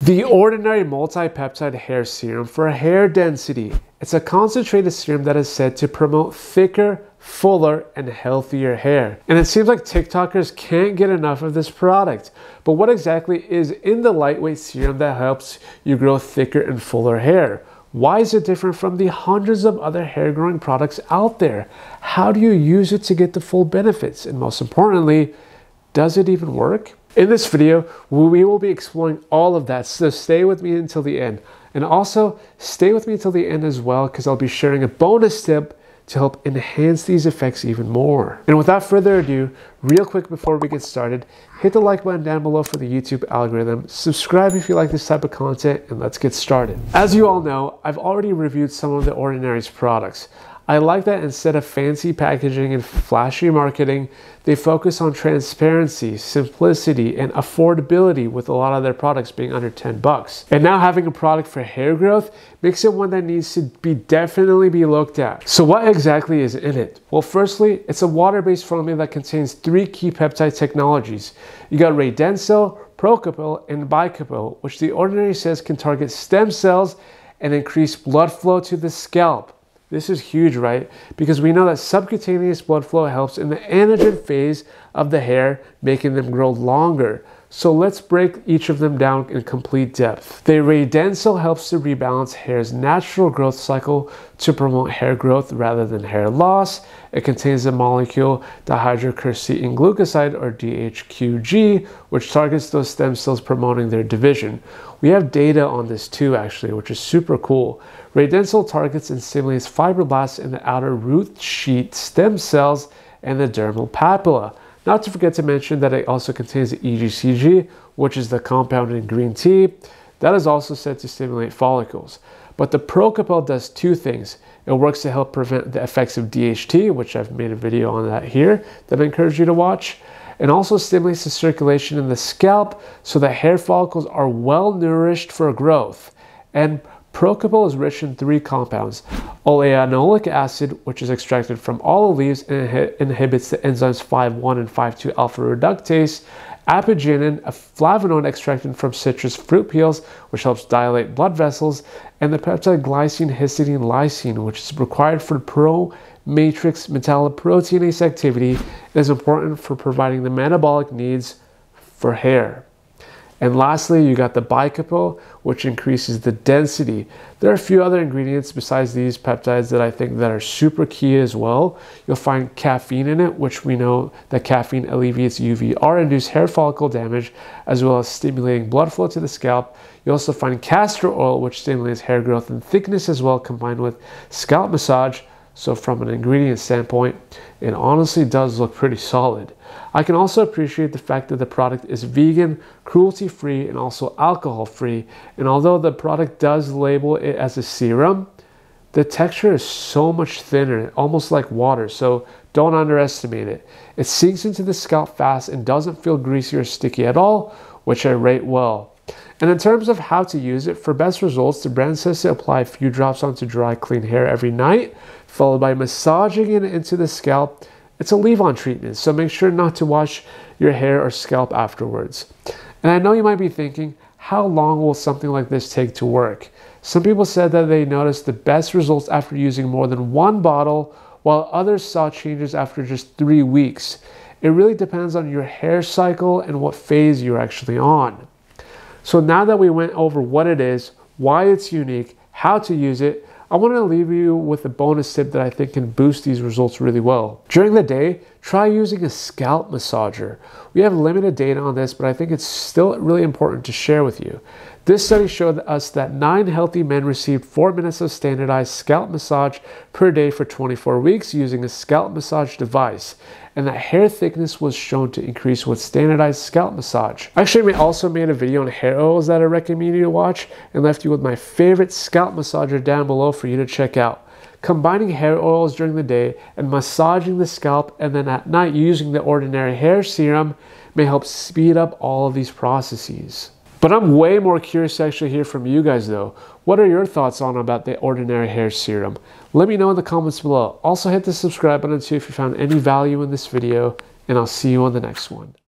The Ordinary Multi-Peptide Hair Serum for hair density. It's a concentrated serum that is said to promote thicker, fuller, and healthier hair. And it seems like TikTokers can't get enough of this product. But what exactly is in the lightweight serum that helps you grow thicker and fuller hair? Why is it different from the hundreds of other hair growing products out there? How do you use it to get the full benefits? And most importantly, does it even work? In this video, we will be exploring all of that, so stay with me until the end. And also, stay with me until the end as well, because I'll be sharing a bonus tip to help enhance these effects even more. And without further ado, real quick before we get started, hit the like button down below for the YouTube algorithm, subscribe if you like this type of content, and let's get started. As you all know, I've already reviewed some of the Ordinary's products. I like that instead of fancy packaging and flashy marketing, they focus on transparency, simplicity, and affordability, with a lot of their products being under 10 bucks. And now having a product for hair growth makes it one that needs to definitely be looked at. So what exactly is in it? Well, firstly, it's a water-based formula that contains 3 key peptide technologies. You got Redensyl, Procapil, and Baicapil, which the Ordinary says can target stem cells and increase blood flow to the scalp. This is huge, right? Because we know that subcutaneous blood flow helps in the anagen phase of the hair, making them grow longer. So let's break each of them down in complete depth. The Redensyl helps to rebalance hair's natural growth cycle to promote hair growth rather than hair loss. It contains the molecule dihydroquercetin glucoside, or DHQG, which targets those stem cells, promoting their division. We have data on this too, actually, which is super cool. Redensyl targets and stimulates fibroblasts in the outer root sheet stem cells and the dermal papilla. Not to forget to mention that it also contains the EGCG, which is the compound in green tea. That is also said to stimulate follicles. But the Procapil does 2 things. It works to help prevent the effects of DHT, which I've made a video on that here that I encourage you to watch. And also stimulates the circulation in the scalp so that hair follicles are well nourished for growth. And Procapil is rich in 3 compounds: oleanolic acid, which is extracted from olive leaves and inhibits the enzymes 5,1 and 5,2 alpha reductase; apigenin, a flavonoid extracted from citrus fruit peels, which helps dilate blood vessels; and the peptide glycine histidine lysine, which is required for pro-matrix metalloproteinase activity and is important for providing the metabolic needs for hair. And lastly, you got the Baicapil, which increases the density. There are a few other ingredients besides these peptides that I think that are super key as well. You'll find caffeine in it, which we know that caffeine alleviates UVR-induced hair follicle damage, as well as stimulating blood flow to the scalp. You also find castor oil, which stimulates hair growth and thickness as well, combined with scalp massage. So from an ingredient standpoint, it honestly does look pretty solid. I can also appreciate the fact that the product is vegan, cruelty-free, and also alcohol-free. And although the product does label it as a serum, the texture is so much thinner, almost like water, so don't underestimate it. It sinks into the scalp fast and doesn't feel greasy or sticky at all, which I rate well. And in terms of how to use it, for best results, the brand says to apply a few drops onto dry, clean hair every night, followed by massaging it into the scalp. It's a leave-on treatment, so make sure not to wash your hair or scalp afterwards. And I know you might be thinking, how long will something like this take to work? Some people said that they noticed the best results after using more than 1 bottle, while others saw changes after just 3 weeks. It really depends on your hair cycle and what phase you're actually on. So now that we went over what it is, why it's unique, how to use it, I want to leave you with a bonus tip that I think can boost these results really well. During the day, try using a scalp massager. We have limited data on this, but I think it's still really important to share with you. This study showed us that 9 healthy men received 4 minutes of standardized scalp massage per day for 24 weeks using a scalp massage device, and that hair thickness was shown to increase with standardized scalp massage. Actually, I also made a video on hair oils that I recommend you to watch, and left you with my favorite scalp massager down below for you to check out. Combining hair oils during the day and massaging the scalp, and then at night using the Ordinary hair serum, may help speed up all of these processes. But I'm way more curious to actually hear from you guys though. What are your thoughts about the Ordinary hair serum? Let me know in the comments below. Also hit the subscribe button too if you found any value in this video, and I'll see you on the next one.